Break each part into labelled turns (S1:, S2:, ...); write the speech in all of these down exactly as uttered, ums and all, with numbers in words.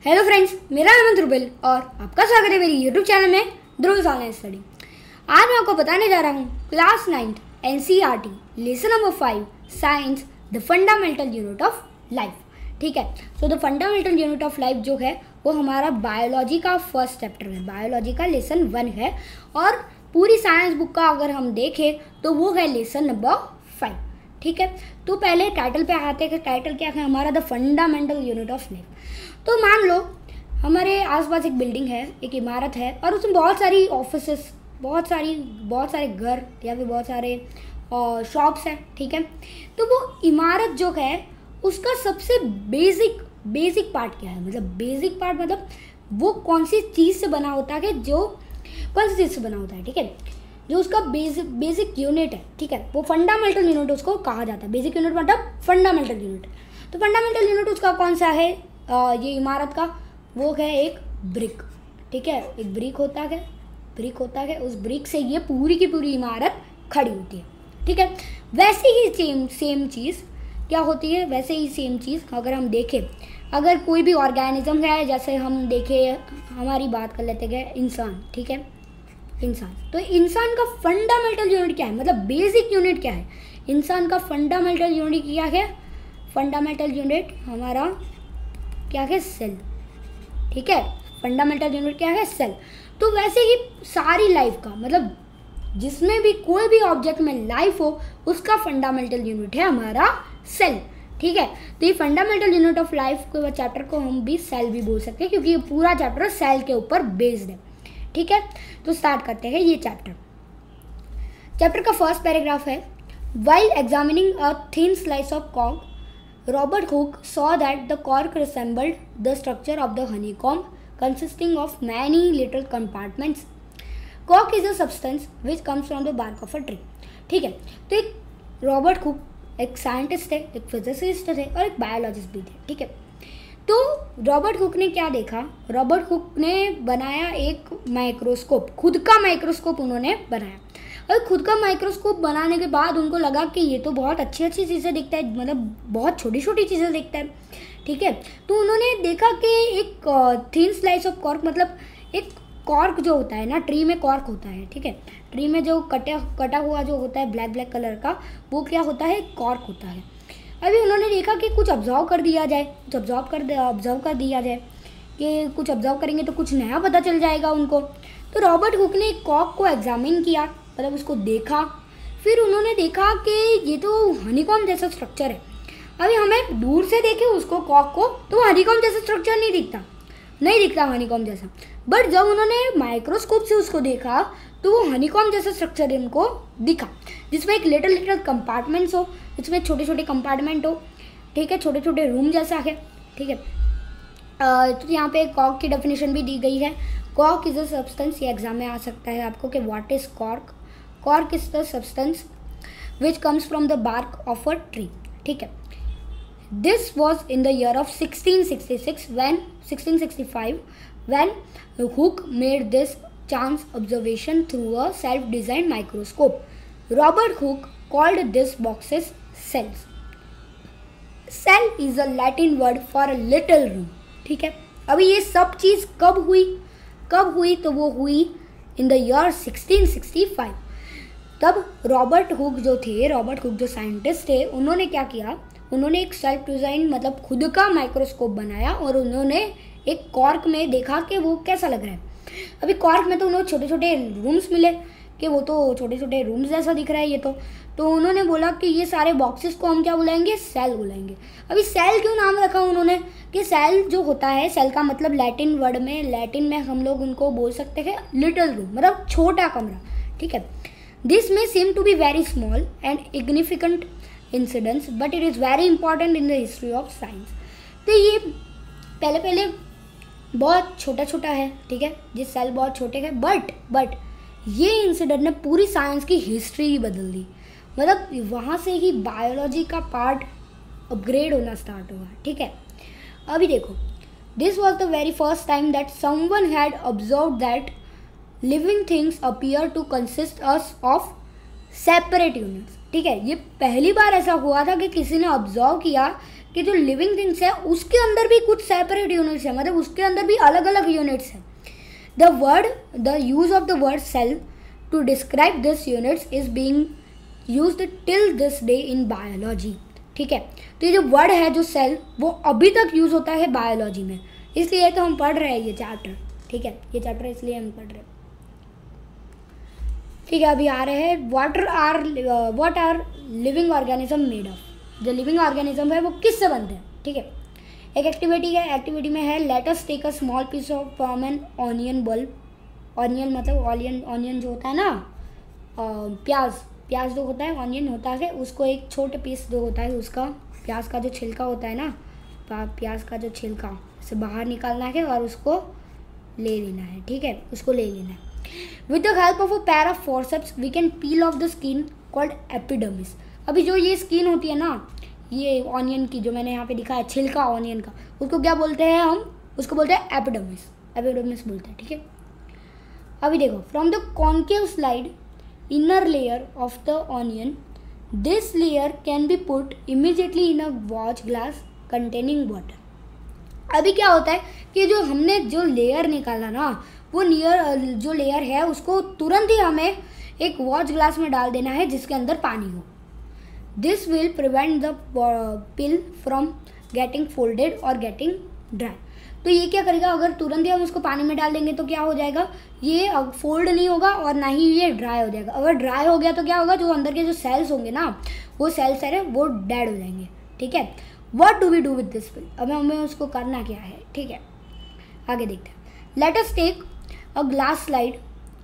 S1: Hello friends, मेरा नाम है ध्रुविल और आपका स्वागत है मेरी यूट्यूब चैनल में ध्रुविल ऑनलाइन स्टडी। आज मैं आपको बताने जा रहा हूँ class ninth NCERT lesson number five science the fundamental unit of life. ठीक है, so the fundamental unit of life जो है वो हमारा बायोलॉजी का फर्स्ट चैप्टर है, बायोलॉजी का लेसन वन है और पूरी साइंस बुक का अगर हम देखें तो वो है लेसन नंबर फाइव। ठीक है, तो पहले टाइटल पे आते हैं। टाइटल क्या है हमारा? The fundamental unit of life. तो मान लो हमारे आसपास एक बिल्डिंग है, एक इमारत है और उसमें बहुत सारी ऑफिसेस, बहुत सारी बहुत सारे घर या फिर बहुत सारे शॉप्स हैं। ठीक है, तो वो इमारत जो है उसका सबसे बेसिक बेसिक पार्ट क्या है? मतलब बेसिक पार्ट मतलब वो कौन सी चीज़ से बना होता है, जो कौन सी चीज़ से बना होता है। ठीक है, जो उसका बेसिक बेसिक यूनिट है, ठीक है, वो फंडामेंटल यूनिट उसको कहा जाता है। बेसिक यूनिट मतलब फंडामेंटल यूनिट। तो फंडामेंटल यूनिट उसका कौन सा है? आ, ये इमारत का वो है एक ब्रिक। ठीक है, एक ब्रिक होता है ब्रिक होता है उस ब्रिक से ये पूरी की पूरी इमारत खड़ी होती है। ठीक है, वैसे ही सेम सेम चीज़ क्या होती है? वैसे ही सेम चीज़ अगर हम देखें, अगर कोई भी ऑर्गेनिज्म है, जैसे हम देखें, हमारी बात कर लेते हैं इंसान। ठीक है, इंसान, तो इंसान का फंडामेंटल यूनिट क्या है? मतलब बेसिक यूनिट क्या है? इंसान का फंडामेंटल यूनिट क्या है? फंडामेंटल यूनिट हमारा क्या है? सेल। ठीक है, फंडामेंटल यूनिट क्या है? सेल। तो वैसे ही सारी लाइफ का मतलब जिसमें भी कोई भी ऑब्जेक्ट में लाइफ हो उसका फंडामेंटल यूनिट है हमारा सेल। ठीक है, तो ये फंडामेंटल यूनिट ऑफ लाइफ को चैप्टर को हम भी सेल भी बोल सकते हैं क्योंकि ये पूरा चैप्टर सेल के ऊपर बेस्ड है। ठीक है, तो स्टार्ट करते हैं ये चैप्टर। चैप्टर का फर्स्ट पैराग्राफ है, while examining a thin slice of cork Robert Hooke saw that the cork resembled the structure of the honeycomb, consisting of many little compartments. Cork is a substance which comes from the bark of a tree. ठीक है, तो एक Robert Hooke एक scientist थे, एक physicist थे और एक बायोलॉजिस्ट भी थे। ठीक है, तो रॉबर्ट हुक ने क्या देखा? रॉबर्ट हुक ने बनाया एक माइक्रोस्कोप, खुद का माइक्रोस्कोप उन्होंने बनाया और खुद का माइक्रोस्कोप बनाने के बाद उनको लगा कि ये तो बहुत अच्छी अच्छी चीज़ें दिखता है, मतलब बहुत छोटी छोटी चीज़ें दिखता है। ठीक है, तो उन्होंने देखा कि एक थिन स्लाइस ऑफ कॉर्क, मतलब एक कॉर्क जो होता है ना, ट्री में कॉर्क होता है। ठीक है, ट्री में जो कटा कटा हुआ जो होता है ब्लैक ब्लैक कलर का, वो क्या होता है? कॉर्क होता है। अभी उन्होंने देखा कि कुछ ऑब्जर्व कर दिया जाए, कुछ ऑब्जर्व कर ऑब्जर्व कर दिया जाए कि कुछ ऑब्जर्व करेंगे तो कुछ नया पता चल जाएगा उनको। तो रॉबर्ट हुक ने कॉर्क को एग्जामिन किया, मतलब उसको देखा। फिर उन्होंने देखा कि ये तो हनीकॉम्ब जैसा स्ट्रक्चर है। अभी हमें दूर से देखें उसको, कॉर्क को, तो हनीकॉम्ब जैसा स्ट्रक्चर नहीं दिखता नहीं दिखता हनीकॉम्ब जैसा। बट जब उन्होंने माइक्रोस्कोप से उसको देखा तो वो हनीकॉम्ब जैसा स्ट्रक्चर इनको दिखा, जिसमें एक लिटिल लिटिल कंपार्टमेंट्स हो, जिसमें छोटे छोटे कंपार्टमेंट हो। ठीक है, छोटे छोटे रूम जैसा है। ठीक है, तो यहाँ पे कॉर्क की डेफिनेशन भी दी गई है। कॉर्क इज अ सब्सटेंस, ये एग्जाम में आ सकता है आपको कि what is cork. Cork is the substance which comes from the bark of a tree. ठीक है, this was in the year of sixteen sixty six when sixteen sixty five when Hooke made this chance observation through a self-designed microscope. Robert Hooke called these boxes cells. Cell is a Latin word for a little room. ठीक है, अभी ये सब चीज़ कब हुई कब हुई तो वो हुई in the year sixteen sixty five. तब रॉबर्ट हुक जो थे, रॉबर्ट हुक जो साइंटिस्ट थे, उन्होंने क्या किया? उन्होंने एक सेल्फ डिज़ाइन मतलब खुद का माइक्रोस्कोप बनाया और उन्होंने एक कॉर्क में देखा कि वो कैसा लग रहा है। अभी कॉर्क में तो उन्हें छोटे छोटे रूम्स मिले कि वो तो छोटे छोटे रूम्स जैसा दिख रहा है ये तो तो उन्होंने बोला कि ये सारे बॉक्सेस को हम क्या बुलाएंगे? सेल बुलाएंगे। अभी सेल क्यों नाम रखा उन्होंने? कि सेल जो होता है, सेल का मतलब लैटिन वर्ड में लैटिन में हम लोग उनको बोल सकते हैं लिटिल रूम, मतलब छोटा कमरा। ठीक है, this may seem to be very small and insignificant incidents but it is very important in the history of science. तो ये पहले पहले बहुत छोटा छोटा है। ठीक है, ये सेल बहुत छोटे हैं, बट बट ये इंसिडेंट ने पूरी साइंस की हिस्ट्री ही बदल दी। मतलब वहाँ से ही बायोलॉजी का पार्ट अपग्रेड होना स्टार्ट हुआ। ठीक है, अभी देखो, this was the very first time that someone had observe that living things appear to consist us of separate units. ठीक है, ये पहली बार ऐसा हुआ था कि किसी ने ऑब्जर्व किया कि जो लिविंग थिंग्स है उसके अंदर भी कुछ सेपरेट यूनिट्स है, मतलब उसके अंदर भी अलग अलग यूनिट्स है। The word the use of the word cell to describe this units is being used till this day in biology. ठीक है, तो ये जो वर्ड है जो सेल, वो अभी तक यूज होता है बायोलॉजी में, इसलिए तो हम पढ़ रहे हैं ये चैप्टर। ठीक है, ये चैप्टर इसलिए हम पढ़ रहे हैं। ठीक है, अभी आ रहे हैं water are what are living organism made of. जो लिविंग ऑर्गेनिज्म है वो किससे बनते हैं। ठीक है, एक एक्टिविटी है, एक्टिविटी में है let us take a small piece of from an onion bulb. Onion मतलब ऑनियन ऑनियन जो होता है ना, प्याज प्याज जो होता है, ऑनियन होता है, उसको एक छोटे पीस जो होता है उसका, प्याज का जो छिलका होता है ना, प्याज का जो छिलका से बाहर निकालना है और उसको ले लेना है। ठीक है, उसको ले लेना है। With the help of a pair of forceps we can peel off the skin called epidermis. अभी जो ये स्किन होती है ना, ये ऑनियन की जो मैंने यहाँ पे दिखा है, छिलका ऑनियन का, उसको क्या बोलते हैं हम, उसको बोलते हैं एपिडर्मिस, एपिडर्मिस बोलते हैं। ठीक है, अभी देखो, from the concave slide inner layer of the onion, this layer can be put immediately in a watch glass containing water। अभी क्या होता है कि जो हमने जो लेयर निकाला ना, वो लेयर जो लेयर है उसको तुरंत ही हमें एक वॉच ग्लास में डाल देना है जिसके अंदर पानी हो। This will prevent the peel from getting folded और गेटिंग ड्राई। तो ये क्या करेगा, अगर तुरंत ही हम उसको पानी में डाल देंगे तो क्या हो जाएगा, ये फोल्ड नहीं होगा और ना ही ये ड्राई हो जाएगा। अगर ड्राई हो गया तो क्या होगा, जो अंदर के जो सेल्स होंगे ना, वो सेल्स है वो डेड हो जाएंगे। ठीक है, what do we do with this peel, अब हमें उसको करना क्या है। ठीक है, आगे देखते हैं। Let us take a glass slide,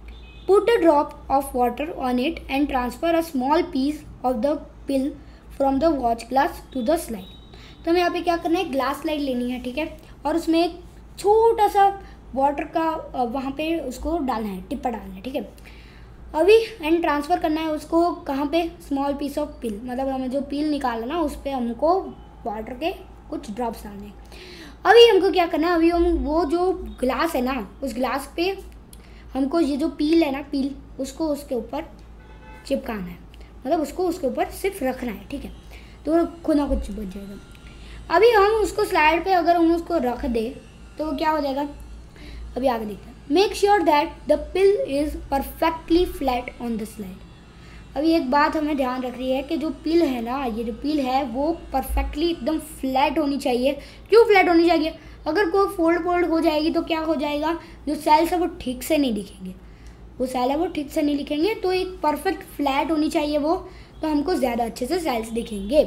S1: put a drop of water on it and transfer a small piece of the peel from the watch glass to the slide. तो हमें यहाँ पे क्या करना है, ग्लास स्लाइड लेनी है। ठीक है, और उसमें एक छोटा सा वाटर का वहाँ पे उसको डालना है, टिप्पा डालना है। ठीक है, अभी एंड ट्रांसफ़र करना है उसको कहाँ पे, स्मॉल पीस ऑफ पिल, मतलब हमें जो पिल निकालना ना उस पर हमको वाटर के कुछ ड्रॉप्स डालने हैं। अभी हमको क्या करना है, अभी हम वो जो ग्लास है ना, उस ग्लास पे हमको ये जो पील है ना, पील उसको उसके ऊपर चिपकाना है, मतलब उसको उसके ऊपर सिर्फ रखना है। ठीक है, तो खुद ना कुछ बच जाएगा। अभी हम उसको स्लाइड पे अगर हम उसको रख दे तो क्या हो जाएगा, अभी आगे देखते हैं। Make sure that the peel is perfectly flat on the slide. अभी एक बात हमें ध्यान रखनी है कि जो पिल है ना, ये जो पिल है वो परफेक्टली एकदम फ्लैट होनी चाहिए। क्यों फ्लैट होनी चाहिए, अगर कोई फोल्ड फोल्ड हो जाएगी तो क्या हो जाएगा, जो सेल्स है वो ठीक से नहीं दिखेंगे, वो सेल है वो ठीक से नहीं दिखेंगे। तो एक परफेक्ट फ्लैट होनी चाहिए वो, तो हमको ज़्यादा अच्छे से सेल्स दिखेंगे।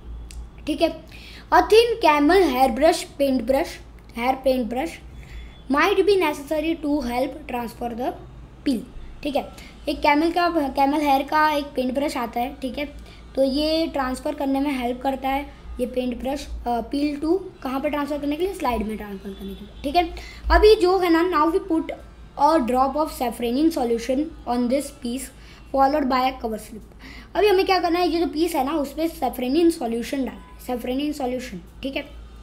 S1: ठीक है, a thin camel hair brush paint brush hair paint brush might be necessary to help transfer the peel. ठीक है, एक कैमल का कैमल हेयर का एक पेंट ब्रश आता है। ठीक है, तो ये ट्रांसफ़र करने में हेल्प करता है, ये पेंट ब्रश पिल टू कहाँ पे ट्रांसफ़र करने के लिए, स्लाइड में ट्रांसफ़र करने के लिए। ठीक है, अभी जो है ना, now we put a drop of safranin solution on this piece followed by a cover slip. अभी हमें क्या करना है, ये जो पीस है ना उस पर सेफ्रेनिन सॉल्यूशन डालना है, सेफ्रेनिन सॉल्यूशन। ठीक है,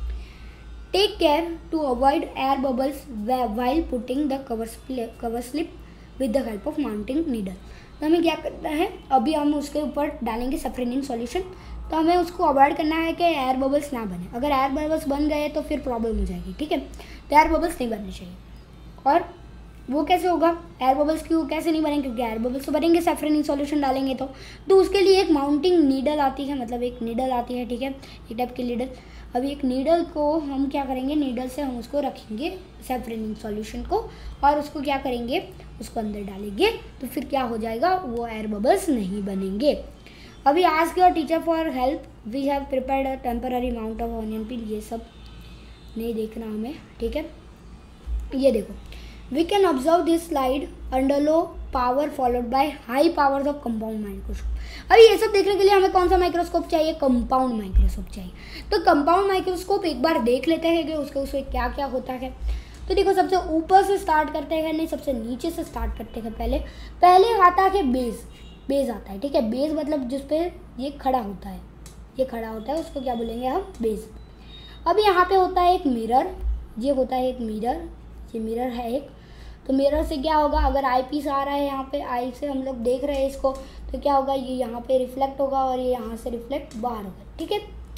S1: take care to avoid air bubbles while putting the cover cover slip with the help of mounting needle. तो हमें क्या करना है, अभी हम उसके ऊपर डालेंगे सेफ्रेनिन सॉल्यूशन, तो हमें उसको अवॉइड करना है कि एयर बबल्स ना बने। अगर एयर बबल्स बन गए तो फिर प्रॉब्लम हो जाएगी। ठीक है, तो एयर बबल्स नहीं बनने चाहिए। और वो कैसे होगा, एयर बबल्स क्यों कैसे नहीं बनेंगे, क्योंकि एयर बबल्स तो बनेंगे सेफ्रेनिन सॉल्यूशन डालेंगे तो तो उसके लिए एक माउंटिंग नीडल आती है, मतलब एक नीडल आती है। ठीक है, एक टाइप की नीडल। अभी एक नीडल को हम क्या करेंगे, नीडल से हम उसको रखेंगे सेफ्रेनिन सॉल्यूशन को, और उसको क्या करेंगे, उसको अंदर डालेंगे, तो फिर क्या हो जाएगा, वो एयर बबल्स नहीं बनेंगे। अभी ask your teacher for help, we have prepared a temporary amount of onion peel. ये सब नहीं देखना हमें। ठीक है, ये देखो, we can observe this slide under low power followed by high powers of compound microscope। अभी ये सब देखने के लिए हमें कौन सा माइक्रोस्कोप चाहिए, कंपाउंड माइक्रोस्कोप चाहिए। तो कंपाउंड माइक्रोस्कोप एक बार देख लेते हैं कि उसके उसमें क्या क्या होता है। तो देखो, सबसे ऊपर से स्टार्ट करते हैं, नहीं सबसे नीचे से स्टार्ट करते हैं। पहले पहले आता है बेस, बेस आता है। ठीक है, बेस मतलब जिस पे ये खड़ा होता है, ये खड़ा होता है उसको क्या बोलेंगे हम, बेस। अभी यहाँ पे होता है एक मिरर, ये होता है एक मिरर, ये मिरर है एक। तो मिरर से क्या होगा, अगर आई पीस आ रहा है यहाँ पे, आई से हम लोग देख रहे हैं इसको, तो क्या होगा, ये यहाँ पे रिफ्लेक्ट होगा और ये यहाँ से रिफ्लेक्ट बाहर होगा। ठीक है,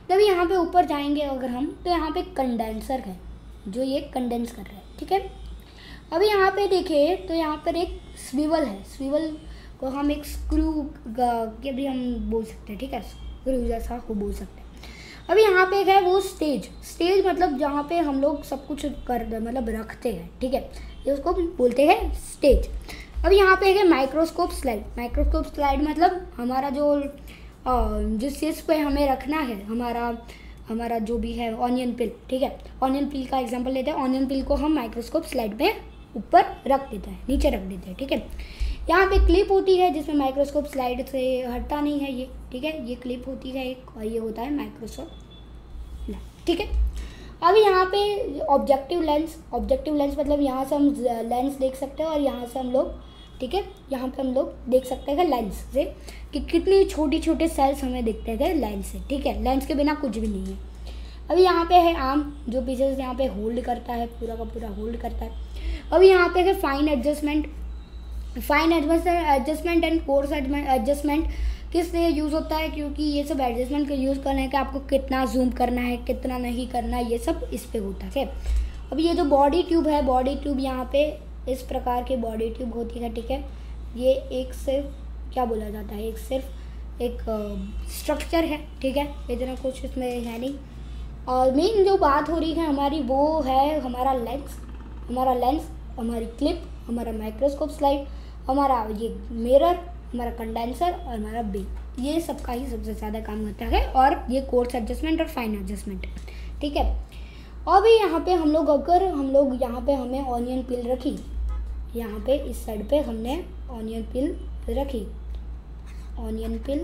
S1: तब यहाँ पे ऊपर जाएंगे अगर हम, तो यहाँ पे कंडेंसर है जो ये कंडेंस कर रहा है, ठीक है। अभी यहाँ पे देखें तो यहाँ पर एक स्विवल है, स्विवल को हम एक स्क्रू के भी हम बोल सकते हैं, ठीक है, स्क्रू जैसा को बोल सकते हैं। अभी यहाँ पे है वो स्टेज, स्टेज मतलब जहाँ पे हम लोग सब कुछ कर मतलब रखते हैं, ठीक है, ये उसको बोलते हैं स्टेज। अब यहाँ पे है माइक्रोस्कोप स्लाइड, माइक्रोस्कोप स्लाइड मतलब हमारा जो जिस चीज़ पे हमें रखना है, हमारा हमारा जो भी है ऑनियन पिल, ठीक है, ऑनियन पिल का एग्जांपल लेते हैं। ऑनियन पिल को हम माइक्रोस्कोप स्लाइड पे ऊपर रख देते हैं, नीचे रख देते हैं, ठीक है। यहाँ पे क्लिप होती है जिसमें माइक्रोस्कोप स्लाइड से हटता नहीं है ये, ठीक है, ये क्लिप होती है एक, और ये होता है माइक्रोस्कोप, ठीक है। अभी यहाँ पे ऑब्जेक्टिव लेंस, ऑब्जेक्टिव लेंस मतलब यहाँ से हम लेंस देख सकते हैं और यहाँ से हम लोग, ठीक है, यहाँ पे हम लोग देख सकते हैं लेंस से कि कितनी छोटी छोटे सेल्स हमें दिखते हैं लेंस से, ठीक है, लेंस के बिना कुछ भी नहीं है। अभी यहाँ पे है आर्म जो पीछे से यहाँ पे होल्ड करता है, पूरा का पूरा होल्ड करता है। अभी यहाँ पे है fine adjustment, fine adjustment and coarse adjustment किस लिए यूज़ होता है, क्योंकि ये सब एडजस्टमेंट का यूज़ करना है कि आपको कितना जूम करना है, कितना नहीं करना है, ये सब इस पे होता है। अब ये जो बॉडी ट्यूब है, बॉडी ट्यूब यहाँ पे इस प्रकार की बॉडी ट्यूब होती है, ठीक है। ये एक सिर्फ क्या बोला जाता है, एक सिर्फ एक स्ट्रक्चर है, ठीक है, इतना कुछ इसमें है नहीं। और मेन जो बात हो रही है हमारी वो है हमारा लेंस, हमारा लेंस, हमारी क्लिप, हमारा माइक्रोस्कोप स्लाइड, हमारा ये मिरर, हमारा कंडेंसर और हमारा बिल, ये सब का ही सबसे ज़्यादा काम होता है। और ये कोर्स एडजस्टमेंट और फाइन एडजस्टमेंट, ठीक है। और भी यहाँ पे हम लोग अगर हम लोग यहाँ पे हमें ऑनियन पिल रखी, यहाँ पे इस साइड पे हमने ऑनियन पिल रखी, ऑनियन पिल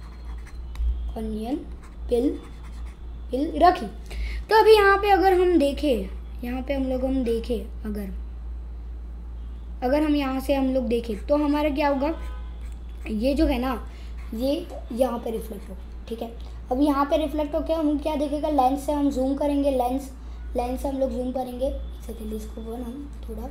S1: ऑनियन पिल पिल रखी, तो अभी यहाँ पे अगर हम देखें, यहाँ पे हम लोग हम देखें अगर अगर हम यहाँ से हम लोग देखें तो हमारा क्या होगा, ये जो है ना ये यहाँ पे रिफ्लेक्ट होगा, ठीक है। अब यहाँ पे रिफ्लेक्ट होकर हम क्या देखेगा, लेंस से हम जूम करेंगे, लेंस लेंस से हम लोग जूम करेंगे, सेकेंड इसको वो हम थोड़ा,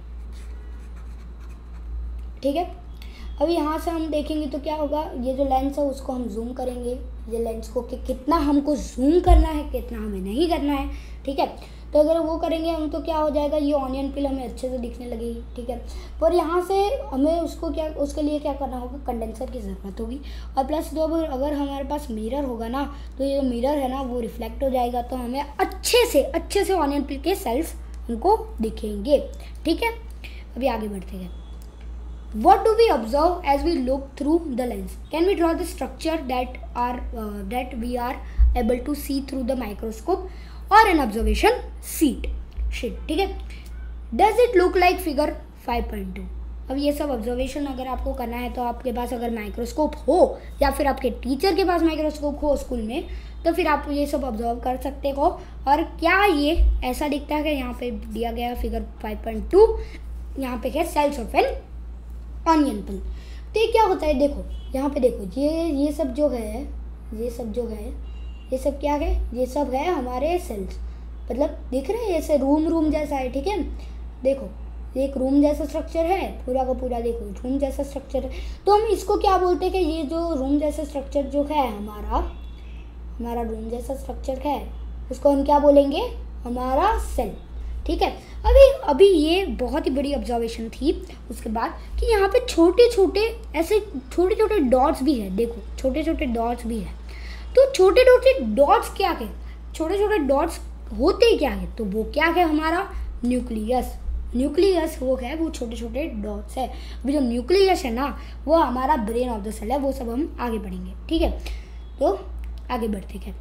S1: ठीक है। अब यहाँ से हम देखेंगे तो क्या होगा, ये जो लेंस है उसको हम जूम करेंगे, ये लेंस को कि कितना हमको जूम करना है, कितना हमें नहीं करना है, ठीक है। तो अगर वो करेंगे हम तो क्या हो जाएगा, ये ऑनियन पिल हमें अच्छे से दिखने लगेगी, ठीक है। पर यहाँ से हमें उसको क्या, उसके लिए क्या करना होगा, कंडेंसर की ज़रूरत होगी। और प्लस जो अगर हमारे पास मिरर होगा ना, तो ये जो मिरर है ना वो रिफ्लेक्ट हो जाएगा, तो हमें अच्छे से अच्छे से ऑनियन पिल के सेल्स हमको दिखेंगे, ठीक है। अभी आगे बढ़ते हैं। What do we observe as we look through the lens? Can we draw the structure that are uh, that we are able to see through the microscope or an observation sheet? sheet, ठीक है। Does it look like figure five point two? अब ये सब observation अगर आपको करना है तो आपके पास अगर माइक्रोस्कोप हो या फिर आपके टीचर के पास माइक्रोस्कोप हो स्कूल में, तो फिर आप ये सब ऑब्जर्व कर सकते हो। और क्या ये ऐसा दिखता है कि यहाँ पे दिया गया फिगर फाइव पॉइंट टू, यहाँ पे है cells of an onion peel. तो ये क्या होता है, देखो यहाँ पे देखो, ये ये सब जो है ये सब जो है ये सब क्या है, ये सब है हमारे सेल्स, मतलब दिख रहे हैं ऐसे रूम रूम जैसा है, ठीक है। देखो एक रूम जैसा स्ट्रक्चर है, पूरा का पूरा देखो रूम जैसा स्ट्रक्चर है। तो हम इसको क्या बोलते हैं कि ये जो रूम जैसा स्ट्रक्चर जो है हमारा हमारा रूम जैसा स्ट्रक्चर है उसको हम क्या बोलेंगे, हमारा सेल, ठीक है। अभी अभी ये बहुत ही बड़ी ऑब्जर्वेशन थी उसके बाद कि यहाँ पे छोटे छोटे ऐसे छोटे छोटे डॉट्स भी है, देखो छोटे छोटे डॉट्स भी है। तो छोटे छोटे डॉट्स क्या है, छोटे छोटे डॉट्स होते क्या है, तो वो क्या है, हमारा न्यूक्लियस। न्यूक्लियस वो है, वो छोटे छोटे डॉट्स है। अभी जो न्यूक्लियस है ना वो हमारा ब्रेन ऑफ द सेल है, वो सब हम आगे बढ़ेंगे, ठीक है। तो आगे बढ़ते हैं।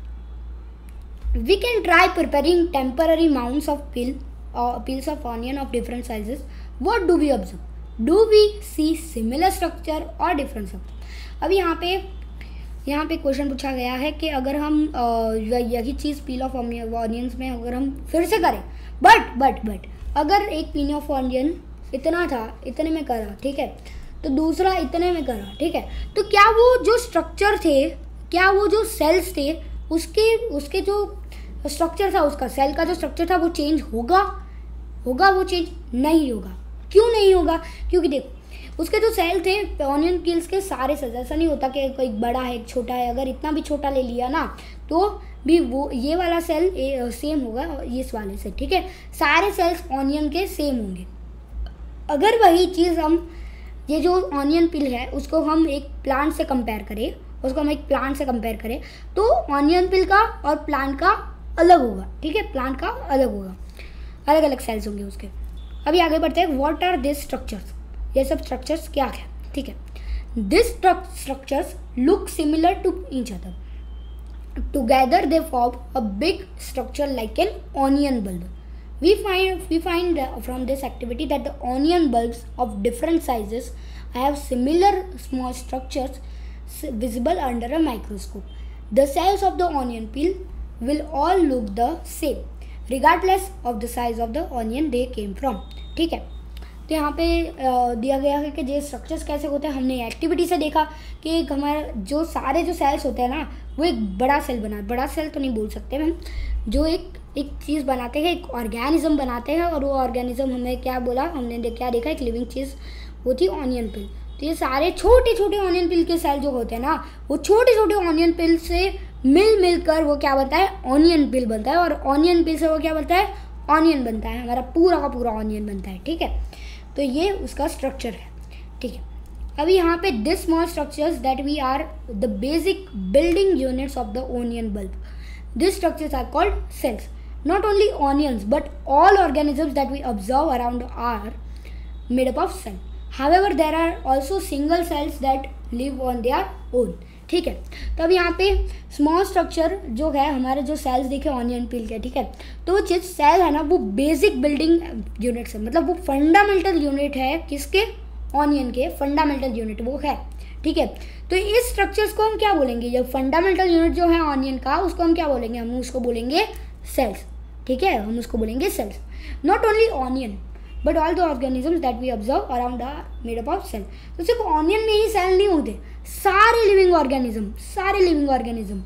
S1: We can try preparing temporary mounds of pill or peels of onion of different sizes. What do we observe? Do we see similar structure or different structure? अब यहाँ पे यहाँ पे क्वेश्चन पूछा गया है कि अगर हम यही चीज़ पील ऑफ ऑनियंस में अगर हम फिर से करें, बट बट बट अगर एक पील ऑफ ऑनियन इतना था, इतने में करा, ठीक है, तो दूसरा इतने में करा, ठीक है, तो क्या वो जो स्ट्रक्चर थे, क्या वो जो सेल्स थे उसके उसके जो स्ट्रक्चर था, उसका सेल का जो स्ट्रक्चर था वो चेंज होगा होगा वो चेंज नहीं होगा। क्यों नहीं होगा? क्योंकि देखो उसके जो सेल थे ऑनियन पील्स के सारे सेल्स, ऐसा नहीं होता कि कोई बड़ा है एक छोटा है, अगर इतना भी छोटा ले लिया ना तो भी वो ये वाला सेल सेम होगा इस वाले से, ठीक है। सारे सेल्स ऑनियन के सेम होंगे। अगर वही चीज़ हम ये जो ऑनियन पिल है उसको हम एक प्लांट से कंपेयर करें उसको हम एक प्लांट से कंपेयर करें तो ऑनियन पिल का और प्लांट का अलग होगा, ठीक है। प्लांट का अलग होगा, अलग अलग सेल्स होंगे उसके। अभी आगे बढ़ते हैं। व्हाट आर दिस स्ट्रक्चर्स, ये सब स्ट्रक्चर्स क्या है, ठीक है। This structures look similar to each other, together they form a big structure like an onion bulb. We find we find from this activity that the onion bulbs of different sizes have similar small structures visible under a microscope. The cells of the onion peel will all look the same regardless of the size of the onion they came from, ठीक है। तो यहाँ पे दिया गया है कि ये स्ट्रक्चर्स कैसे होते हैं। हमने एक्टिविटी से देखा कि एक हमारा जो सारे जो सेल्स होते हैं ना वो एक बड़ा सेल बना, बड़ा सेल तो नहीं बोल सकते हम, जो एक एक चीज़ बनाते हैं, एक ऑर्गेनिज्म बनाते हैं। और वो ऑर्गेनिज्म हमें क्या बोला, हमने दे, क्या देखा, एक लिविंग चीज़ वो थी ऑनियन पिल। तो ये सारे छोटे छोटे ऑनियन पिल के सेल जो होते हैं ना वो छोटे छोटे ऑनियन पिल से मिल मिल कर वो क्या बनता है, ऑनियन पिल बनता है। और ऑनियन पिल से वो क्या बनता है, ऑनियन बनता है, हमारा पूरा का पूरा ऑनियन बनता है, ठीक है। तो ये उसका स्ट्रक्चर है, ठीक है। अभी यहाँ पे this small structures that we are the basic building units of the onion bulb, this structures are called cells. Not only onions but all organisms that we observe around are made up of cell. However there are also single cells that live on their own, ठीक है। तो अब यहाँ पे small structure जो है हमारे जो सेल्स दिखे ऑनियन पिल के, ठीक है। तो वो जिस सेल है ना वो बेसिक बिल्डिंग यूनिट्स है, मतलब वो फंडामेंटल यूनिट है किसके, ऑनियन के फंडामेंटल यूनिट वो है, ठीक है। तो इस स्ट्रक्चर्स को हम क्या बोलेंगे, जब फंडामेंटल यूनिट जो है ऑनियन का उसको हम क्या बोलेंगे, हम उसको बोलेंगे सेल्स, ठीक है। हम उसको बोलेंगे cells. Not only onion but all the organisms that we observe around are made up of cell. तो सिर्फ ऑनियन में ही सेल नहीं होते, सारे लिविंग ऑर्गेनिज्म सारे लिविंग ऑर्गेनिज्म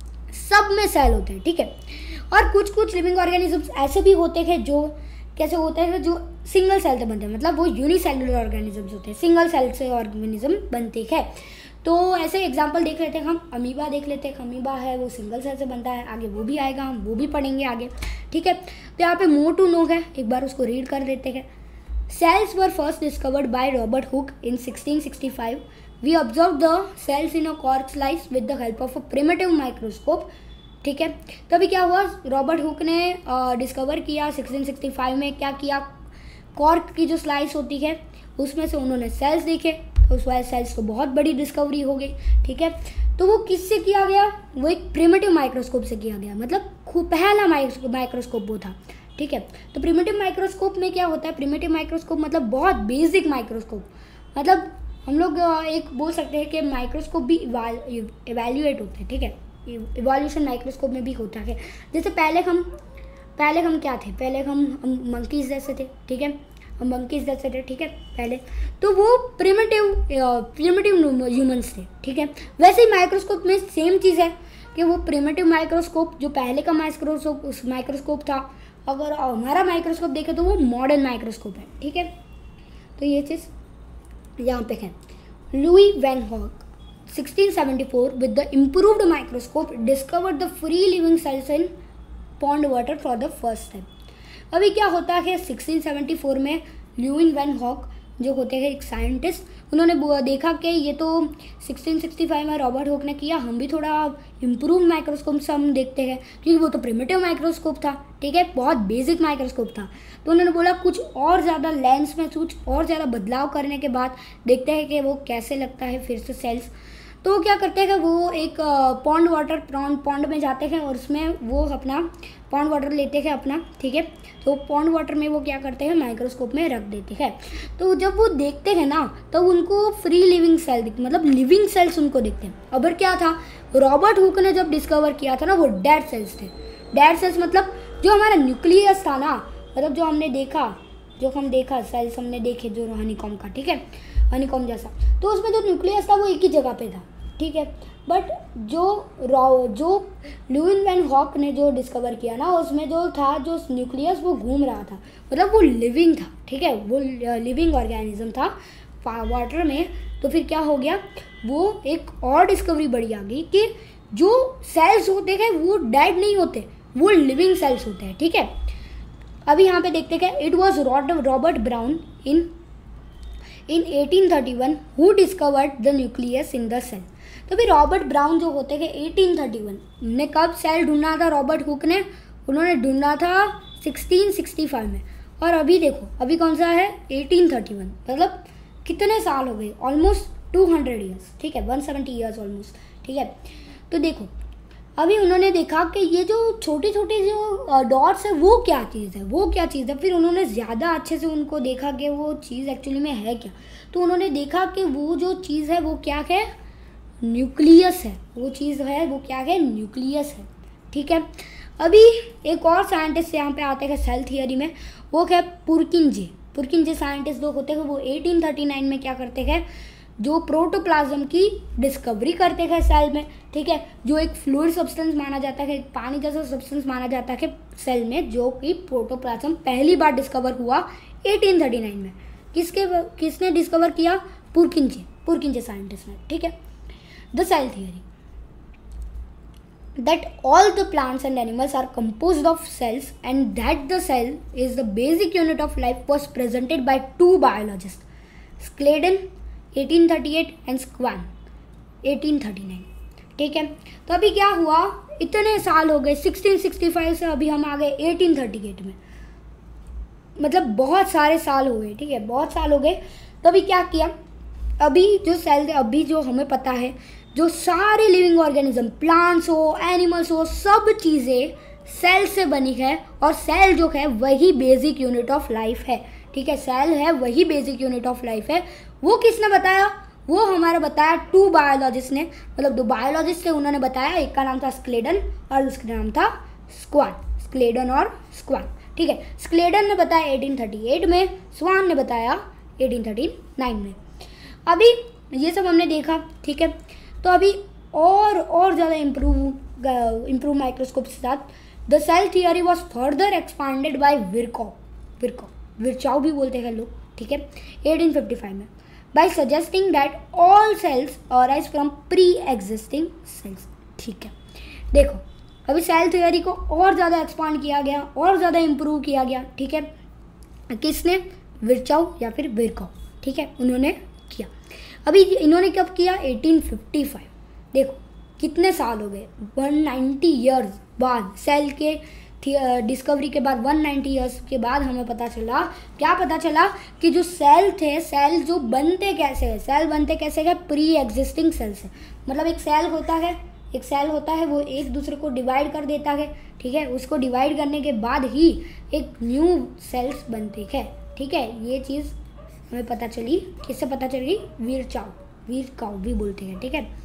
S1: सब में सेल होते हैं, ठीक है। और कुछ कुछ लिविंग ऑर्गेनिजम्स ऐसे भी होते हैं जो कैसे होते हैं जो सिंगल सेल से बनते हैं, मतलब वो यूनिसेलुलर ऑर्गेनिजम्स होते हैं, सिंगल सेल से ऑर्गेनिज्म बनते हैं। तो ऐसे एग्जांपल देख लेते हैं हम, अमीबा देख लेते हैं। अमीबा है वो सिंगल सेल से बनता है, आगे वो भी आएगा, हम वो भी पढ़ेंगे आगे, ठीक है। तो यहाँ पे मोर टू नो है, एक बार उसको रीड कर देते हैं। Cells were first discovered by Robert Hooke in sixteen sixty five. We observe the cells in a cork slice with the help of a primitive microscope, ठीक है। तभी क्या हुआ, रॉबर्ट हुक ने डिस्कवर किया सिक्सटीन सिक्सटी फाइव में, क्या किया, कॉर्क की जो स्लाइस होती है उसमें से उन्होंने सेल्स देखे, तो उस वाले सेल्स को बहुत बड़ी डिस्कवरी हो गई, ठीक है। तो वो किससे किया गया, वो एक प्रिमिटिव माइक्रोस्कोप से किया गया, मतलब खूब पहला माइक्रोस्कोप वो था, ठीक है। तो प्रिमिटिव माइक्रोस्कोप में क्या होता है, प्रिमिटिव माइक्रोस्कोप मतलब बहुत बेसिक माइक्रोस्कोप, मतलब हम लोग एक बोल सकते हैं कि माइक्रोस्कोप भी इवैल्यूएट होते हैं, ठीक है। इवोल्यूशन माइक्रोस्कोप में भी होता है। जैसे पहले हम पहले हम क्या थे, पहले हम हम मंकीज़ जैसे थे, ठीक है, हम मंकीज़ जैसे थे, ठीक है पहले। तो वो प्रिमिटिव प्रिमिटिव ह्यूमंस थे, ठीक है। वैसे ही माइक्रोस्कोप में सेम चीज़ है कि वो प्रिमिटिव माइक्रोस्कोप जो पहले का माइक्रोस्कोप उस माइक्रोस्कोप था, अगर हमारा माइक्रोस्कोप देखें तो वो मॉडर्न माइक्रोस्कोप है, ठीक है। तो ये चीज़ यहाँ पे है। Leeuwenhoek sixteen seventy four with the improved microscope discovered the free living cells in pond water for the first time। अभी क्या होता है सिक्सटीन सेवेंटी फोर में ल्यूइन वैन हॉक जो होते हैं एक साइंटिस्ट, उन्होंने देखा कि ये तो सिक्सटीन सिक्सटी फाइव में रॉबर्ट हुक ने किया, हम भी थोड़ा इम्प्रूव माइक्रोस्कोप से हम देखते हैं, क्योंकि वो तो प्रिमिटिव माइक्रोस्कोप था, ठीक है, बहुत बेसिक माइक्रोस्कोप था। तो उन्होंने बोला कुछ और ज़्यादा लेंस में कुछ और ज़्यादा बदलाव करने के बाद देखते हैं कि वो कैसे लगता है फिर से सेल्स। तो वो क्या करते हैं, वो एक पॉन्ड वाटर पॉन्ड पॉन्ड में जाते हैं और उसमें वो अपना पॉन्ड वाटर लेते हैं अपना, ठीक है। तो पॉन्ड वाटर में वो क्या करते हैं, माइक्रोस्कोप में रख देते हैं। तो जब वो देखते हैं ना तो उनको फ्री लिविंग सेल दिखते, मतलब लिविंग सेल्स उनको दिखते हैं। अब क्या था, रॉबर्ट हुक ने जब डिस्कवर किया था ना वो डेड सेल्स थे। डेड सेल्स मतलब जो हमारा न्यूक्लियस था ना, मतलब जो हमने देखा जो हम देखा सेल्स हमने देखे जो हनीकॉम्ब का, ठीक है, हनीकॉम्ब जैसा, तो उसमें जो न्यूक्लियस था वो एक ही जगह पे था, ठीक है। बट जो रॉ जो ल्यूइन वैन हॉक ने जो डिस्कवर किया ना उसमें जो था जो न्यूक्लियस वो घूम रहा था, मतलब वो लिविंग था, ठीक है, वो लिविंग ऑर्गेनिज्म था, वाटर में, तो फिर क्या हो गया, वो एक और डिस्कवरी बड़ी आ गई कि जो सेल्स होते हैं वो डेड नहीं होते, वो लिविंग सेल्स होते हैं। ठीक है, अभी यहाँ पे देखते हैं, it was Robert Brown in in eighteen thirty one who discovered the nucleus in the cell. तो फिर रॉबर्ट ब्राउन जो होते हैं एटीन थर्टी वन ने कब सेल ढूंढा था, रॉबर्ट हुक ने, उन्होंने ढूंढा था सिक्सटीन सिक्सटी फाइव में, और अभी देखो अभी कौन सा है, एटीन थर्टी वन, मतलब कितने साल हो गए, ऑलमोस्ट टू हंड्रेड ईयर्स। ठीक है, वन सेवेंटी ईयर्स ऑलमोस्ट। ठीक है, तो देखो अभी उन्होंने देखा कि ये जो छोटी छोटी जो डॉट्स है वो क्या चीज़ है, वो क्या चीज़ है। फिर उन्होंने ज़्यादा अच्छे से उनको देखा कि वो चीज़ एक्चुअली में है क्या, तो उन्होंने देखा कि वो जो चीज़ है वो क्या है, न्यूक्लियस है। वो चीज़ है वो क्या है, न्यूक्लियस है। ठीक है, अभी एक और साइंटिस्ट यहाँ पे आते हैं सेल थियरी में, वो क्या, पुरकिंजे। पुरकिंजे साइंटिस्ट जो होते हैं वो एटीन थर्टी नाइन में क्या करते हैं, जो प्रोटोप्लाज्म की डिस्कवरी करते हैं सेल में। ठीक है, जो एक फ्लूइड सब्सटेंस माना जाता है, पानी जैसा सब्सटेंस माना जाता है सेल में, जो कि प्रोटोप्लाज्म पहली बार डिस्कवर हुआ एटीन थर्टी नाइन में। किसके किसने डिस्कवर किया, पुरकिंजे, पुरकिंजे साइंटिस्ट ने। ठीक है, the cell theory that all the plants and animals are composed of cells and that the cell is the basic unit of life was presented by two biologists, Sladen eighteen thirty eight and Swan eighteen thirty nine. ठीक है, तो अभी क्या हुआ, इतने साल हो गए, सिक्सटीन सिक्सटी फाइव से अभी हम आ गए एटीन थर्टी एट में, मतलब बहुत सारे साल हो गए। ठीक है, बहुत साल हो गए। तो अभी क्या किया, अभी जो सेल, अभी जो हमें पता है, जो सारे लिविंग ऑर्गेनिज्म, प्लांट्स हो, एनिमल्स हो, सब चीज़ें सेल से बनी है, और सेल जो है वही बेसिक यूनिट ऑफ लाइफ है। ठीक है, सेल है वही बेसिक यूनिट ऑफ लाइफ है। वो किसने बताया, वो हमारा बताया टू बायोलॉजिस्ट ने, मतलब दो बायोलॉजिस्ट थे, उन्होंने बताया। एक का नाम था स्क्लेडन और उसका नाम था स्क्वान, स्क्लेडन और स्क्वान। ठीक है, स्क्लेडन ने बताया एटीन थर्टी एट में, स्वान ने बताया एटीन थर्टी नाइन में। अभी ये सब हमने देखा। ठीक है, तो अभी और और ज़्यादा इम्प्रूव इम्प्रूव माइक्रोस्कोप के साथ the cell theory was further expanded by Virchow, Virchow Virchow भी बोलते हैं लोग। ठीक है, एटीन फिफ्टी फाइव में, by suggesting that all cells arise from pre existing cells. ठीक है, देखो अभी सेल थियरी को और ज़्यादा एक्सपांड किया गया, और ज़्यादा इम्प्रूव किया गया। ठीक है, किसने, विरचाव या फिर विरकॉव। ठीक है, उन्होंने किया। अभी इन्होंने कब किया, एटीन फिफ्टी फाइव। देखो कितने साल हो गए, वन नाइंटी ईयर्स बाद, सेल के डिस्कवरी के बाद वन नाइंटी ईयर्स के बाद हमें पता चला, क्या पता चला कि जो सेल थे, सेल जो बनते कैसे हैं, सेल बनते कैसे हैं, प्री एग्जिस्टिंग सेल से। मतलब एक सेल होता है, एक सेल होता है वो एक दूसरे को डिवाइड कर देता है। ठीक है, उसको डिवाइड करने के बाद ही एक न्यू सेल्स बनते हैं। ठीक है, ये चीज़ हमें पता चली, किससे पता चली, विरचाव, विरकाव भी बोलते हैं। ठीक है,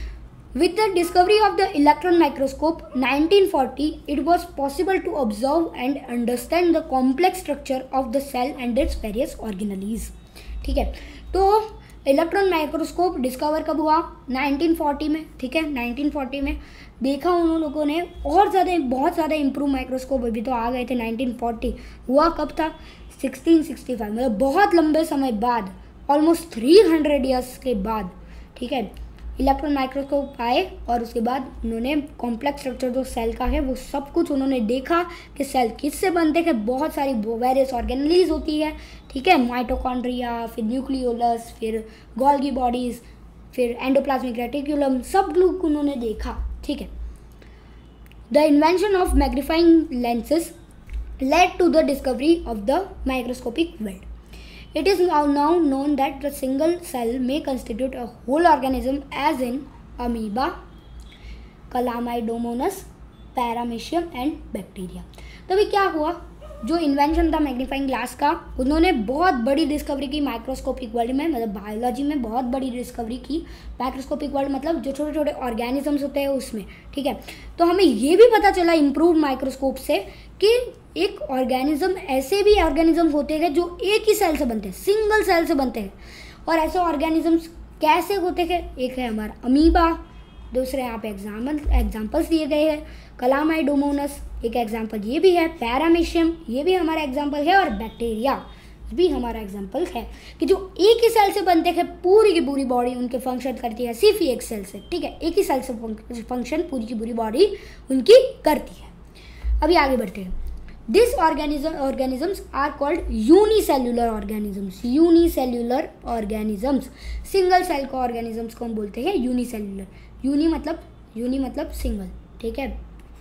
S1: with the discovery of the electron microscope nineteen forty it was possible to observe and understand the complex structure of the cell and its various organelles। ठीक है, तो इलेक्ट्रॉन माइक्रोस्कोप डिस्कवर कब हुआ, नाइंटीन फोर्टी में। ठीक है, nineteen forty में देखा उन लोगों ने, और ज़्यादा बहुत ज़्यादा इम्प्रूव माइक्रोस्कोप अभी तो आ गए थे। नाइंटीन फोर्टी हुआ कब था, सिक्सटीन सिक्सटी फाइव, मतलब बहुत लंबे समय बाद, ऑलमोस्ट थ्री हंड्रेड ईयर्स के बाद। ठीक है, इलेक्ट्रॉन माइक्रोस्कोप आए और उसके बाद उन्होंने कॉम्प्लेक्स स्ट्रक्चर जो सेल का है वो सब कुछ उन्होंने देखा कि सेल किससे बनते हैं। बहुत सारी वेरियस ऑर्गेनेलीज होती है। ठीक है, माइटोकॉन्ड्रिया, फिर न्यूक्लियोलस, फिर गोल्गी बॉडीज, फिर एंडोप्लाज्मिक रेटिकुलम, सब लोग उन्होंने देखा। ठीक है, the invention of magnifying lenses led to the discovery of the microscopic world. It is now, now known that the single cell may constitute a whole organism, as in amoeba, Chlamydomonas, Paramecium and bacteria। तो अभी क्या हुआ, जो invention था magnifying glass का, उन्होंने बहुत बड़ी डिस्कवरी की माइक्रोस्कोपिक वर्ल्ड में, मतलब बायोलॉजी में बहुत बड़ी डिस्कवरी की। माइक्रोस्कोपिक वर्ल्ड मतलब जो छोटे छोटे ऑर्गेनिजम्स होते हैं उसमें। ठीक है, तो हमें ये भी पता चला इम्प्रूव माइक्रोस्कोप से कि एक ऑर्गेनिज्म, ऐसे भी ऑर्गेनिज्म होते हैं जो एक ही सेल से बनते हैं, सिंगल सेल से बनते हैं। और ऐसे ऑर्गेनिजम्स कैसे होते हैं, एक है हमारा अमीबा, दूसरे यहाँ पे एग्जाम्पल एग्जाम्पल्स दिए गए हैं, क्लामाइडोमोनस एक एग्जाम्पल ये भी है, पैरामीशियम ये भी हमारा एग्जाम्पल है, और बैक्टीरिया भी हमारा एग्जाम्पल है कि जो एक ही सेल से बनते हैं पूरी की पूरी बॉडी उनके फंक्शन करती है सिर्फ एक सेल से, ठीक है, एक ही सेल से फंक्शन पूरी की पूरी बॉडी उनकी करती है। अभी आगे बढ़ते हैं। This organism organisms are called unicellular organisms. Unicellular organisms, single cell को ऑर्गेनिजम्स को हम बोलते हैं यूनिसेल्युलर। यूनि मतलब यूनि मतलब सिंगल, ठीक है,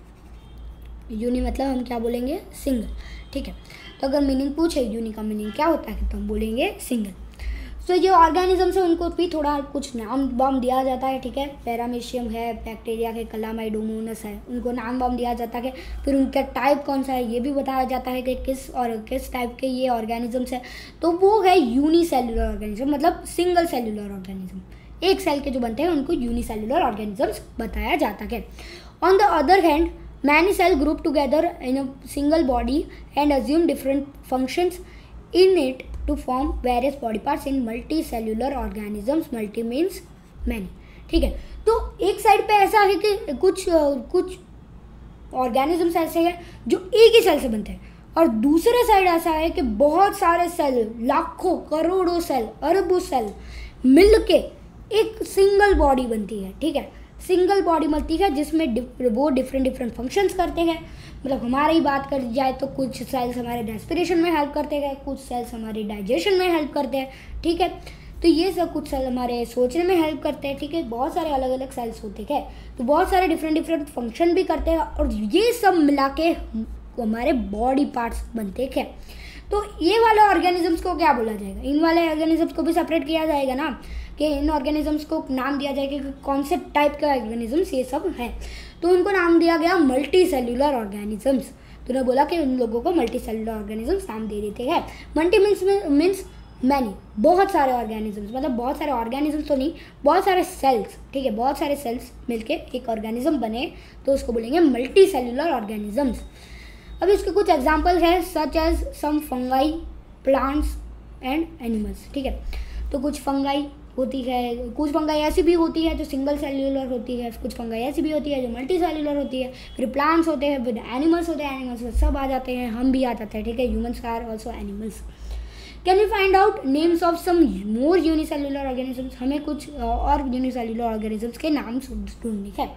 S1: यूनि मतलब हम क्या बोलेंगे, सिंगल, ठीक है। तो अगर मीनिंग पूछे यूनि का मीनिंग क्या होता है तो हम बोलेंगे सिंगल। तो so, जो ऑर्गेनिजम्स है उनको भी थोड़ा कुछ नाम वाम दिया जाता है, ठीक है। पैरामीशियम है, बैक्टीरिया के क्लामाइडोमोनस है, उनको नाम वाम दिया जाता है। फिर उनका टाइप कौन सा है ये भी बताया जाता है कि किस और किस टाइप के ये ऑर्गेनिजम्स है। तो वो है यूनिसेल्युलर ऑर्गेनिज्म, मतलब सिंगल सेल्युलर ऑर्गेनिज्म। एक सेल के जो बनते हैं उनको यूनिसेल्युलर ऑर्गेनिजम्स बताया जाता है। On the other hand many cell group together in a single body and assume different functions in it to form various body parts in multicellular organisms. Multi means many, ठीक है। तो एक side पे ऐसा है कि कुछ कुछ ऑर्गेनिजम्स ऐसे हैं जो एक ही सेल से बनते हैं, और दूसरे साइड ऐसा है कि बहुत सारे सेल, लाखों करोड़ों सेल, अरबों सेल मिलके एक सिंगल बॉडी बनती है, ठीक है। सिंगल बॉडी बनती है जिसमें डिफ, वो डिफरेंट डिफरेंट फंक्शंस करते हैं। मतलब हमारी बात कर जाए तो कुछ सेल्स हमारे रेस्पिरेशन में हेल्प करते हैं, कुछ सेल्स हमारे डाइजेशन में हेल्प करते हैं, ठीक है। तो ये सब कुछ सेल हमारे सोचने में हेल्प करते हैं, ठीक है। बहुत सारे अलग अलग सेल्स होते हैं, तो बहुत सारे डिफरेंट डिफरेंट फंक्शन भी करते हैं, और ये सब मिला के हमारे बॉडी पार्ट्स बनते हैं। तो ये वाले ऑर्गेनिजम्स को क्या बोला जाएगा, इन वाले ऑर्गेनिजम्स को भी सेपरेट किया जाएगा ना, कि इन ऑर्गेनिजम्स को नाम दिया जाएगा कि कौन से टाइप का ऑर्गेनिजम्स ये सब है। तो उनको नाम दिया गया मल्टी सेल्युलर ऑर्गेनिजम्स। तो उन्होंने बोला कि उन लोगों को मल्टी सेल्युलर ऑर्गेनिजम्स नाम दे देते हैं। मल्टी मीन्स मीन्स मैनी, बहुत सारे ऑर्गेनिजम्स, मतलब बहुत सारे ऑर्गेनिजम्स तो नहीं, बहुत सारे सेल्स, ठीक है, बहुत सारे सेल्स मिलके एक ऑर्गेनिज्म बने तो उसको बोलेंगे मल्टी सेल्युलर ऑर्गेनिजम्स। अब इसके कुछ एग्जाम्पल है such as some fungi, plants and animals, ठीक है। तो कुछ फंगाई होती है, कुछ फंगाई ऐसी भी होती है जो सिंगल सेल्युलर होती है, कुछ फंगाई ऐसी भी होती है जो मल्टी सेल्युलर होती है, फिर प्लांट्स होते हैं, फिर एनिमल्स होते हैं, एनिमल्स में सब आ जाते हैं, हम भी आ जाते हैं, ठीक है। Humans are also animals. Can we find out names of some more unicellular organisms, हमें कुछ और यूनिसेल्युलर ऑर्गेनिजम्स के नाम ढूंढने हैं,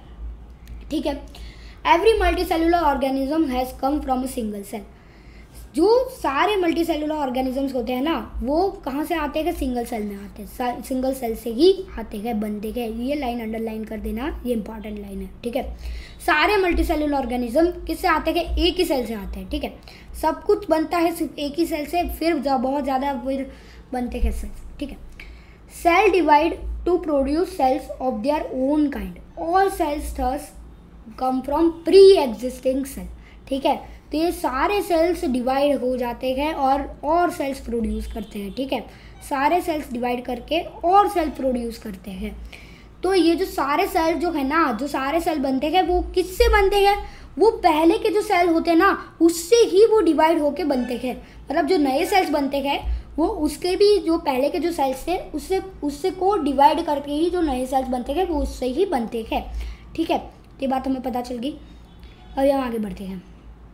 S1: ठीक है। Every multi cellular organism has come from a single cell. जो सारे मल्टी सेल्युलर ऑर्गेनिजम्स होते हैं ना, वो कहाँ से आते हैं, सिंगल सेल में आते हैं, सिंगल सेल से ही आते हैं, बनते हैं। ये लाइन अंडरलाइन कर देना, ये इंपॉर्टेंट लाइन है, ठीक है। सारे मल्टी सेल्युलर ऑर्गेनिज्म किससे आते हैं, एक ही सेल से आते हैं, ठीक है। सब कुछ बनता है सिर्फ एक ही सेल से, फिर बहुत ज़्यादा फिर बनते हैं सेल्स, ठीक है। Cell divide to produce cells of their own kind. All cells thus come from pre existing cell, ठीक है। तो ये सारे सेल्स डिवाइड हो जाते हैं और और सेल्स प्रोड्यूस करते हैं, ठीक है। सारे सेल्स डिवाइड करके और सेल प्रोड्यूस करते हैं। तो ये जो सारे सेल जो है ना, जो सारे सेल बनते हैं वो किससे बनते हैं, वो पहले के जो सेल होते हैं ना उससे ही वो डिवाइड होके बनते हैं। मतलब जो नए सेल्स बनते हैं वो उसके भी जो पहले के जो सेल्स थे उससे उससे को डिवाइड करके ही जो नए सेल्स बनते हैं वो उससे ही बनते हैं, ठीक है। ये बात हमें पता चल गई। अब हम आगे बढ़ते हैं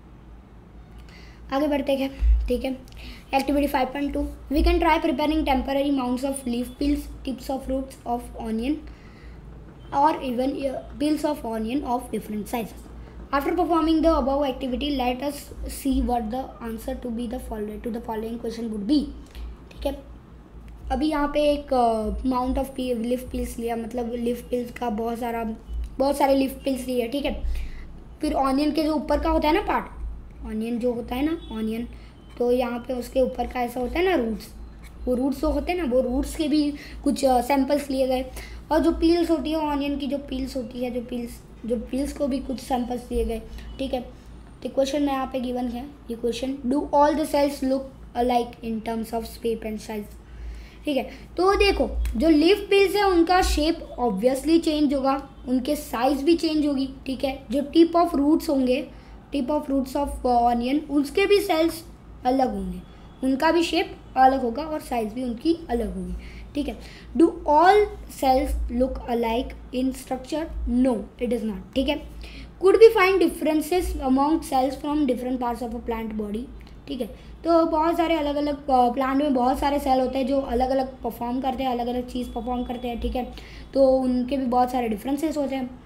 S1: आगे बढ़ते हैं ठीक है। Activity five point two, we can try preparing temporary mounts of leaf peels, tips of roots of onion और even peels of onion of different sizes. After performing the above activity let us see what the answer to be the following to the following question would be, ठीक है। अभी यहाँ पे एक mount of leaf pills लिया, मतलब leaf pills का बहुत सारा बहुत सारे लीफ पिल्स लिए, ठीक है। फिर ऑनियन के जो ऊपर का होता है ना पार्ट, ऑनियन जो होता है ना ऑनियन, तो यहाँ पे उसके ऊपर का ऐसा होता है ना रूट्स, वो रूट्स जो होते हैं ना वो रूट्स के भी कुछ सैंपल्स लिए गए। और जो पील्स होती है ऑनियन की, जो पील्स होती है जो पील्स जो पील्स को भी कुछ सैंपल्स दिए गए, ठीक है। तो क्वेश्चन में यहाँ पे गिवन है ये question, do all the cells look alike in terms of shape and size, ठीक है। तो देखो जो लीफ पिल्स है उनका शेप ऑब्वियसली चेंज होगा, उनके साइज भी चेंज होगी, ठीक है। जो टिप ऑफ रूट्स होंगे, tip of roots of onion, उसके भी सेल्स अलग होंगे, उनका भी शेप अलग होगा और साइज भी उनकी अलग होगी, ठीक है। Do all cells look alike in structure, no it is not, ठीक है। Could be find differences among cells from different parts of a plant body, ठीक है। तो बहुत सारे अलग अलग प्लांट में बहुत सारे सेल होते हैं जो अलग अलग परफॉर्म करते हैं, अलग अलग चीज़ परफॉर्म करते हैं, ठीक है। तो उनके भी बहुत सारे डिफरेंसेस होते हैं।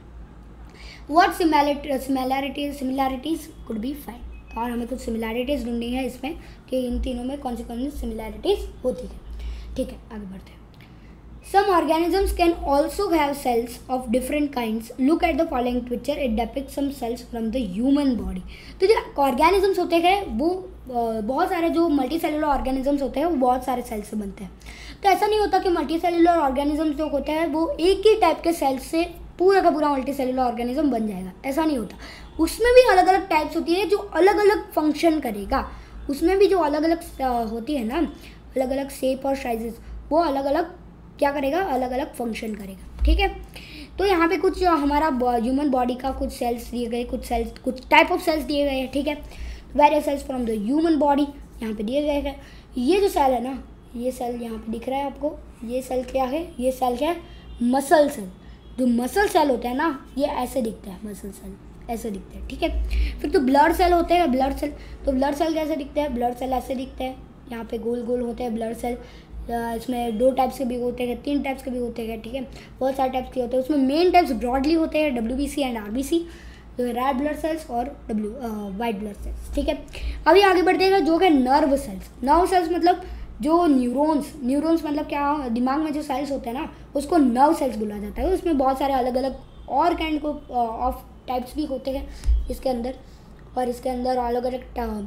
S1: What similarities similarities could be find, और हमें कुछ सिमिलैरिटीज़ ढूंढनी है इसमें कि इन तीनों में कौन सी कौन सी सिमिलैरिटीज़ होती है, ठीक है। आगे बढ़ते हैं। Some organisms can also have cells of different kinds. Look at the following picture. It depicts some cells from the human body. तो जो ऑर्गेनिजम्स होते हैं वो बहुत सारे, जो मल्टी सेलुलर ऑर्गेनिजम्स होते हैं वो बहुत सारे सेल से बनते हैं। तो ऐसा नहीं होता कि मल्टी सेलुलर ऑर्गेनिजम्स जो होते हैं वो एक ही टाइप के सेल्स से पूरा का पूरा मल्टी सेलुलर ऑर्गेनिज्म बन जाएगा, ऐसा नहीं होता। उसमें भी अलग अलग टाइप्स होती है जो अलग अलग फंक्शन करेगा। उसमें भी जो अलग अलग होती है ना, अलग अलग शेप और साइजेस, वो अलग अलग क्या करेगा, अलग अलग फंक्शन करेगा, ठीक है। तो यहाँ पे कुछ हमारा ह्यूमन बॉडी का कुछ सेल्स दिए गए, कुछ सेल्स कुछ टाइप ऑफ सेल्स दिए गए हैं, ठीक है। Various cells from the human body यहाँ पे दिए गए हैं। ये जो सेल है ना, ये सेल यहाँ पे दिख रहा है आपको, ये सेल क्या है, ये सेल क्या है, मसल सेल। जो मसल सेल होता है ना, ये ऐसे दिखता है, मसल सेल ऐसे दिखते हैं, ठीक है। फिर तो ब्लड सेल होते हैं, ब्लड सेल, तो ब्लड सेल कैसे दिखते हैं, ब्लड सेल ऐसे दिखते हैं, यहाँ पे गोल गोल होते हैं ब्लड सेल। इसमें दो टाइप्स के भी होते हैं, तीन टाइप्स के भी होते हैं, ठीक है। बहुत सारे टाइप्स के होते हैं। उसमें मेन टाइप्स ब्रॉडली होते हैं, W B C and R B C, जो है रेड ब्लड सेल्स और डब्ल्यू वाइट ब्लड सेल्स, ठीक है। अभी आगे बढ़ते हैं जो है नर्व सेल्स। नर्व सेल्स मतलब जो न्यूरॉन्स, न्यूरॉन्स मतलब क्या, दिमाग में जो सेल्स होते हैं ना, उसको नर्व सेल्स बोला जाता है। उसमें बहुत सारे अलग अलग और काइंड को ऑफ टाइप्स भी होते हैं इसके अंदर, और इसके अंदर अलग अलग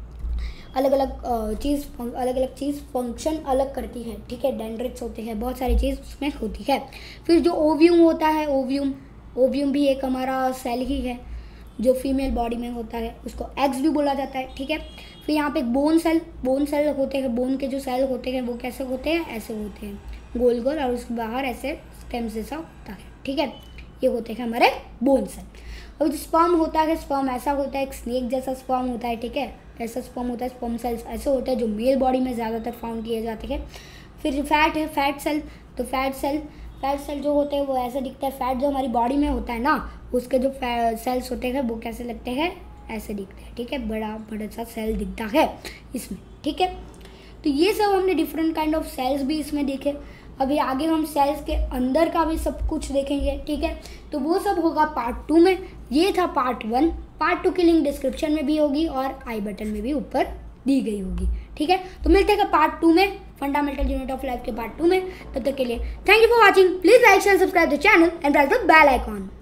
S1: अलग अलग चीज़ अलग अलग चीज़ फंक्शन अलग करती है, ठीक है। डेंड्रिट्स होते हैं, बहुत सारी चीज़ उसमें होती है। फिर जो ओव्यूम होता है, ओव्यूम ओव्यूम भी एक हमारा सेल ही है जो फीमेल बॉडी में होता है, उसको एग्स भी बोला जाता है, ठीक है। फिर यहाँ पे बोन सेल, बोन सेल होते हैं, बोन के जो सेल होते हैं वो कैसे होते हैं, ऐसे होते हैं गोल गोल, और उसके बाहर ऐसे स्टेम जैसा होता है, ठीक है। ये होते हैं हमारे बोन सेल। और जो स्पर्म होता है, स्पर्म ऐसा होता है, एक स्नेक जैसा स्पर्म होता है, ठीक है, ऐसा स्पर्म होता है। स्पर्म सेल्स ऐसे होते हैं जो मेल बॉडी में ज़्यादातर फाउंड किए जाते हैं। फिर फैट है, फैट सेल, तो फैट सेल फैट सेल जो होते हैं वो ऐसे दिखता है। फैट जो हमारी बॉडी में होता है ना, उसके जो सेल्स होते हैं वो कैसे लगते हैं, ऐसे दिखते हैं, ठीक है। बड़ा बड़ा सा सेल दिखता है इसमें, ठीक है। तो ये सब हमने डिफरेंट काइंड ऑफ सेल्स भी इसमें देखे। अभी आगे हम सेल्स के अंदर का भी सब कुछ देखेंगे, ठीक है। तो वो सब होगा पार्ट टू में। ये था पार्ट वन। पार्ट टू की लिंक डिस्क्रिप्शन में भी होगी और आई बटन में भी ऊपर दी गई होगी, ठीक है। तो मिलते हैं पार्ट टू में, फंडामेंटल यूनिट ऑफ लाइफ के पार्ट टू में। तब तक के लिए thank you for watching. Please like share subscribe the channel and press the bell icon.